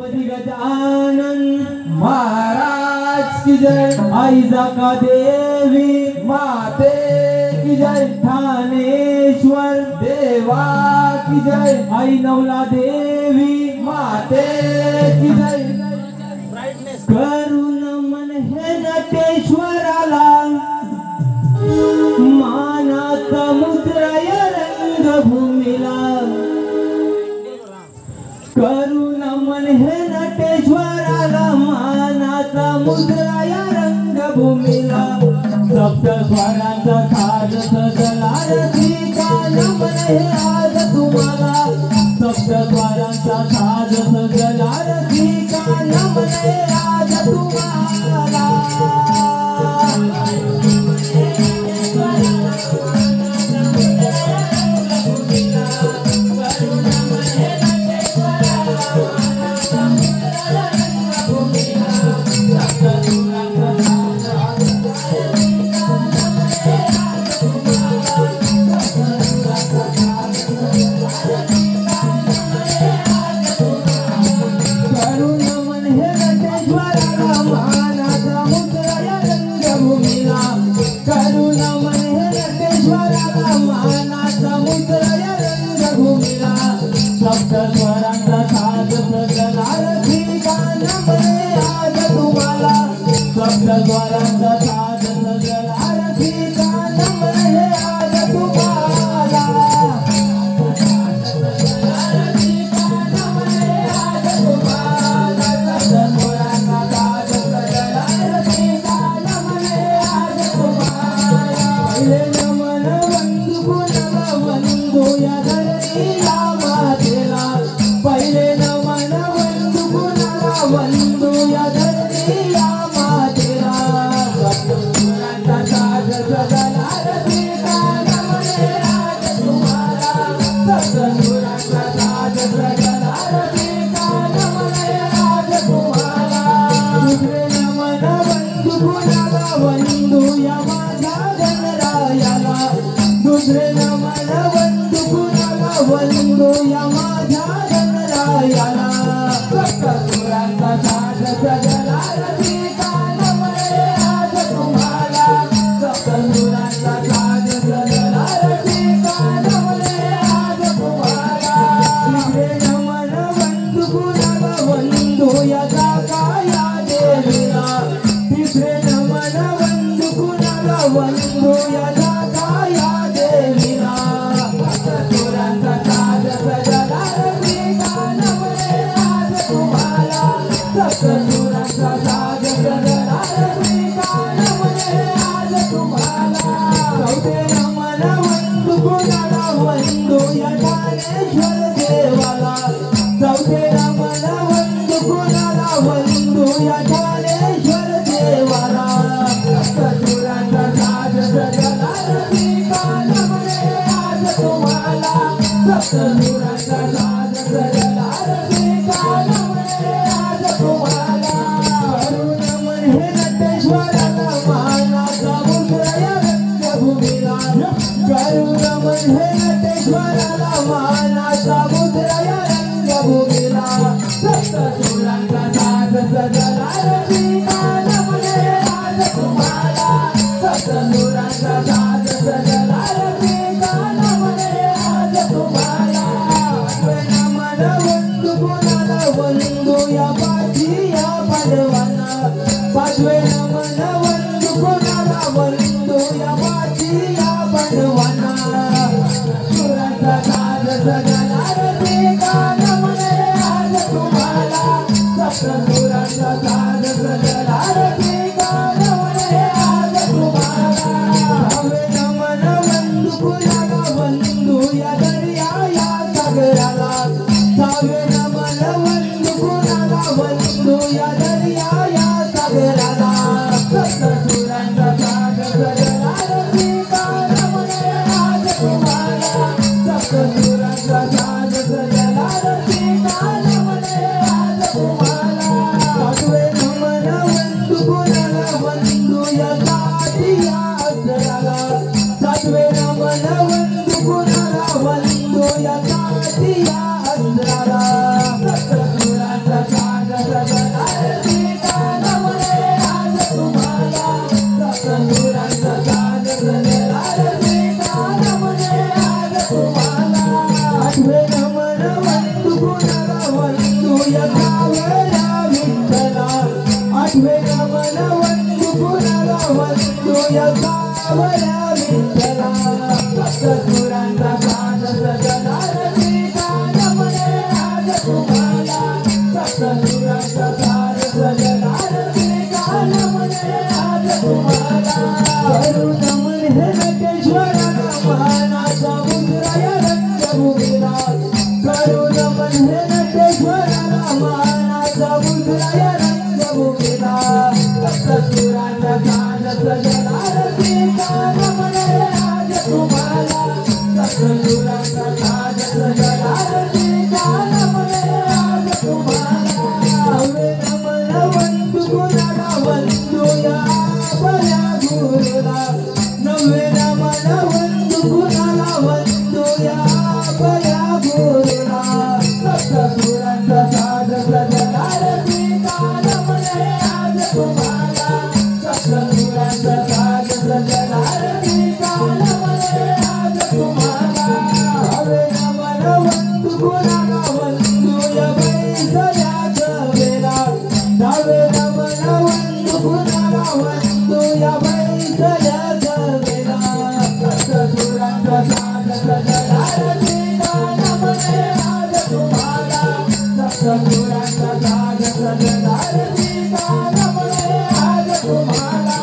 गणपती गजानन महाराज की जय। आई जाका देवी माते की जय। ठाणेश्वर देवा की जय। आई नवला देवी माते की जय। करुण मन हे नटेश्वराला मानाचा मुद्राय रंगभूमीला। करुण मन हे नटेश्वराला मानाचा मुद्राय रंगभूमीला। सप्त स्वरांचा साज सजला रसिका नमन हे आज तुम्हाला। सप्त स्वरांचा साज सजला रसिका नमन हे आज तुम्हाला। सप्त स्वरांचा साज सजला रसिका नमन हे आज तुम्हाला। सप्त स्वरांचा साज सजला रसिका नमन हे आज तुम्हाला। पहिले नमन वंदू कुणाला वंदू या धरणीला मातेला। पहिले नमन वंदू कुणाला वंदू या धरणीला मातेला। सप्तसुरांचा साज सजला रसिका नमन हे आज तुम्हाला। सप्तसुरांचा साज सजला रसिका नमन हे आज तुम्हाला। दुसरे नमन वंदू कुणाला वंदू या माझ्या गणरायाला। दुसरे नमन वंदू कुणाला वंदू या माझ्या गणरायाला। सप्तसुरांचा साज सजला रसिका नमन हे आज तुम्हाला। सप्तसुरांचा साज सजला रसिका नमन हे आज तुम्हाला। तिसरे नमन वंदू कुणाला वंदू या जाका या देवीला। तिसरे नमन वंदू कुणाला वंदू या जाका या देवीला। सप्तसुरांचा साज सजला रसिका नमन हे आज तुम्हाला। सप्तसुरांचा साज सजला रसिका नमन हे आज तुम्हाला। चौथे नमन वंदू कुणाला वंदू या ठाणेश्वर देवाला। चौथे नमन वंदू कुणाला वंदू या ठाणेश्वर देवाला। सप्तसुरांचा साज सजला रसिका नमन हे आज तुम्हाला। सप्तसुरांचा साज सजला रसिका नमन हे आज तुम्हाला। करुण मन हे नटेश्वराला मानाचा मुद्राय रंगभूमीला। करुण मन हे नटेश्वराला मानाचा मुद्राय रंगभूमीला। सप्तसुरांचा साज सजला रसिका नमन हे आज तुम्हाला। सप्तसुरांचा साज सजला रसिका नमन हे आज तुम्हाला। पाचवे नमन वंदू कुणाला वंदू या पाठी या पांडवांना। पाचवे नमन वंदू कुणाला वंदू या पाठी या पांडवांना। सुरांचा साज सजला रसिका नमन हे आज तुम्हाला। सप्तसुरांचा साज सजला रसिका नमन हे आज तुम्हाला। सहावे नमन वंदू कुणाला वंदू या दर्या या सागराला। सहावे नमन वंदू कुणाला वंदू या दर्या या सागराला। सप्तसुरांचा साज सजला रसिका नमन हे आज तुम्हाला। सप्तसुरांचा साज सजला रसिका नमन हे आज तुम्हाला। सातवे नमन वंदू कुणाला वंदू या काठी या अंतराला। सातवे नमन वंदू कुणाला वंदू या काठी या अंतराला। सप्तसुरांचा साज वंदूया कावळ्या विठ्ठला आठवे नमन वंदू कुणाला वंदूया कावळ्या विठ्ठला सप्तसुरांचा साथ सजला रसिका नमने आज तुम्हाला सप्तसुरांचा साथ सजला रसिका नमने आज तुम्हाला करू नमन हे नटेश्वराला मानाचा मुद्राया रंगभूमीला करू नमन हे नटेश्वराला मानाचा मुद्राया रंगभूमीला सप्तसुरांचा साथ सजला रसिका नमने आज तुम्हाला सप्तसुरांचा साथ सजला रसिका नमने आज तुम्हाला नवे नमन वंदू कुणाला वंदूया आपल्या गुरुला नवे नमन वंदू कुणाला वंदूया आपल्या गुरुला सप्तसुरांचा साथ सजला रसिका नमने आज तुम्हाला सप्तसुरांचा साथ सजला रसिका नमने आज तुम्हाला हवे नमन वंदू कुणाला वंदूया बैसल्याच्या वेळा नवे नमन वंदू कुणाला वंदूया बैसल्याच्या वेळा सप्तसुरांचा साथ सजला रसिका नमने आज तुम्हाला सप्तसुरांचा साथ सजला रसिका नमने आज तुम्हाला